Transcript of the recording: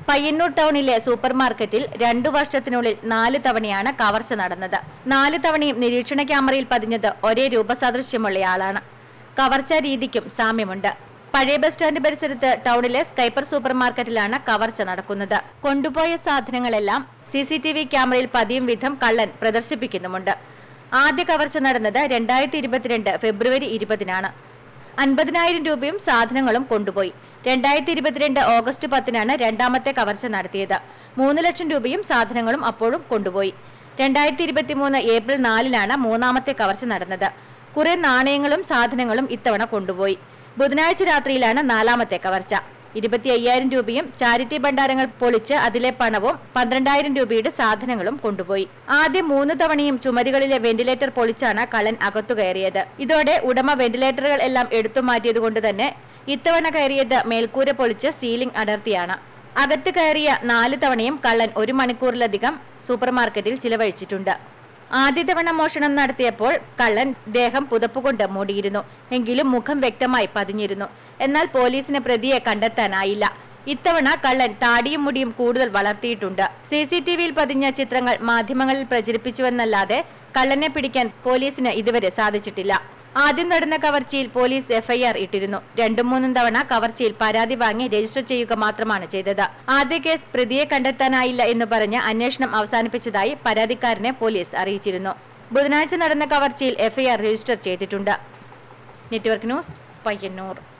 പയ്യന്നൂർ ടൗണിലെ സൂപ്പർമാർക്കറ്റിൽ 2 വർഷത്തിനുള്ളിൽ 4 തവണയാണ് കവർച്ച നടന്നത്. 4 തവണയും നിരീക്ഷണ ക്യാമറയിൽ പതിഞ്ഞത് ഒരേ രൂപസാദൃശ്യമുള്ളയാളാണ്. കവർച്ചാ രീതിക്കും സാമ്യമുണ്ട്. പഴയ ബസ് സ്റ്റാൻഡ് പരിസരത്ത് ടൗണിലെ സ്കൈപ്പർ സൂപ്പർമാർക്കറ്റിലാണ് കവർച്ച നടക്കുന്നത്. കൊണ്ടുപോയ സാധനങ്ങളെല്ലാം CCTV ക്യാമറയിൽ പതിയും വിധം കള്ളൻ പ്രദർശിപ്പിക്കുന്നുമുണ്ട്. ആദ്യ കവർച്ച നടന്നത് 2022 ഫെബ്രുവരി 20-നാണ്. 50,000 രൂപയും സാധനങ്ങളും കൊണ്ടുപോയി. 2022 ഓഗസ്റ്റ് 10-നാണ് രണ്ടാമത്തെ കവർച്ച നടത്തിയത്. 3 ലക്ഷം രൂപയും സാധനങ്ങളും അപ്പോഴും കൊണ്ടുപോയി. 2023 ഏപ്രിൽ 4-നാണ് മൂന്നാമത്തെ കവർച്ച നടന്നത്. കുറെ നാണയങ്ങളും സാധനങ്ങളും ഇത്തവണ കൊണ്ടുപോയി. ബുധനാഴ്ച രാത്രിയിലാണ് നാലാമത്തെ കവർച്ച. 25,000 രൂപയും ചാരിറ്റി ഭണ്ഡാരങ്ങൾ പൊളിച്ച് അതിലെ പണവും 12,000 രൂപയുടെ സാധനങ്ങളും കൊണ്ടുപോയി. ആദ്യം 3 തവണയും ചുമരുകളിലെ വെന്റിലേറ്റർ പൊളിച്ചാണ് കള്ളൻ അകത്തു കയറിയത്. ഇതോടെ ഉടമ വെന്റിലേറ്ററുകൾ എല്ലാം എടുത്തു മാറ്റിയതുകൊണ്ട് തന്നെ ഇത്തവണ കയറിയത് മേൽക്കൂര പൊളിച്ച് സീലിംഗ് അടർത്തിയാണ്. അകത്ത് കയറിയ 4 തവണയും കള്ളൻ 1 മണിക്കൂറിലധികം സൂപ്പർമാർക്കറ്റിൽ ചിലവഴിച്ചിട്ടുണ്ട്. ആദ്യ തവണ മോഷണം നടത്തിയപ്പോൾ കള്ളൻ ദേഹം പുതപ്പുകൊണ്ട് മൂടിയിരുന്നു. എങ്കിലും മുഖം വ്യക്തമായി പതിഞ്ഞിരുന്നു. എന്നാൽ പോലീസിന് പ്രതിയെ കണ്ടെത്താനായില്ല. ഇത്തവണ കള്ളൻ താടിയും മുടിയും കൂടുതൽ വളർത്തിയിട്ടുണ്ട്. CCTVയിൽ പതിഞ്ഞ ചിത്രങ്ങൾ മാധ്യമങ്ങളിൽ പ്രചരിപ്പിച്ചുവെന്നല്ലാതെ കള്ളനെ പിടിക്കാൻ പോലീസിന് ഇതുവരെ സാധിച്ചിട്ടില്ല. ആദ്യം നടന്ന കവർച്ചയിൽ പോലീസ് FIR ഇട്ടിരുന്നു. 2-3 തവണ കവർച്ചയിൽ പരാതി വാങ്ങി രജിസ്റ്റർ ചെയ്യുക മാത്രമാണ് ചെയ്തത്. ആദ്യ കേസ് പ്രതിയെ കണ്ടെത്താനായില്ല എന്ന് പറഞ്ഞ് അന്വേഷണം അവസാനിപ്പിച്ചതായി പരാതിക്കാരനെ പോലീസ് അറിയിച്ചിരുന്നു. ബുധനാഴ്ച നടന്ന കവർച്ചയിൽ FIR രജിസ്റ്റർ ചെയ്തിട്ടുണ്ട്. Network news, Payyanur.